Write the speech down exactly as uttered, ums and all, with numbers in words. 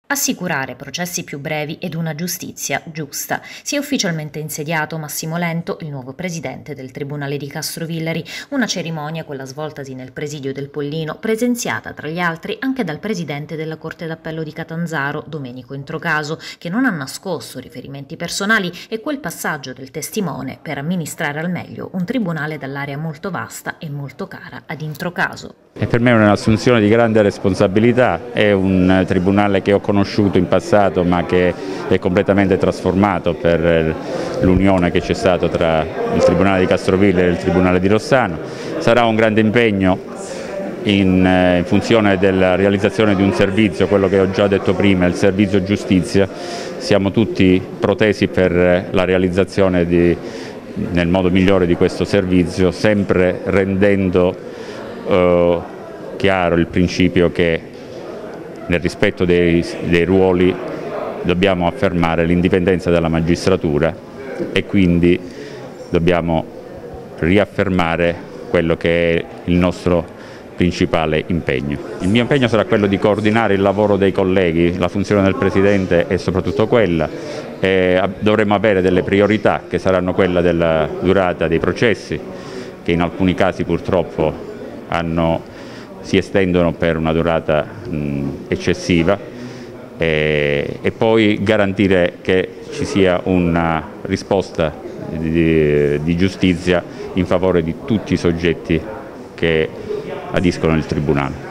Assicurare processi più brevi ed una giustizia giusta. Si è ufficialmente insediato Massimo Lento, il nuovo presidente del Tribunale di Castrovillari, una cerimonia, quella svoltasi nel presidio del Pollino, presenziata tra gli altri anche dal presidente della Corte d'Appello di Catanzaro, Domenico Introcaso, che non ha nascosto riferimenti personali e quel passaggio del testimone per amministrare al meglio un tribunale dall'area molto vasta e molto cara ad Introcaso. E per me è un'assunzione di grande responsabilità, è un tribunale che ho conosciuto in passato ma che è completamente trasformato per l'unione che c'è stata tra il Tribunale di Castrovillari e il Tribunale di Rossano. Sarà un grande impegno in, in funzione della realizzazione di un servizio, quello che ho già detto prima, il servizio giustizia. Siamo tutti protesi per la realizzazione di, nel modo migliore di questo servizio, sempre rendendo Uh, chiaro il principio che nel rispetto dei, dei ruoli dobbiamo affermare l'indipendenza della magistratura e quindi dobbiamo riaffermare quello che è il nostro principale impegno. Il mio impegno sarà quello di coordinare il lavoro dei colleghi, la funzione del Presidente è soprattutto quella, e dovremo avere delle priorità che saranno quella della durata dei processi, che in alcuni casi purtroppo Hanno, si estendono per una durata mh, eccessiva e, e poi garantire che ci sia una risposta di, di giustizia in favore di tutti i soggetti che adiscono il Tribunale.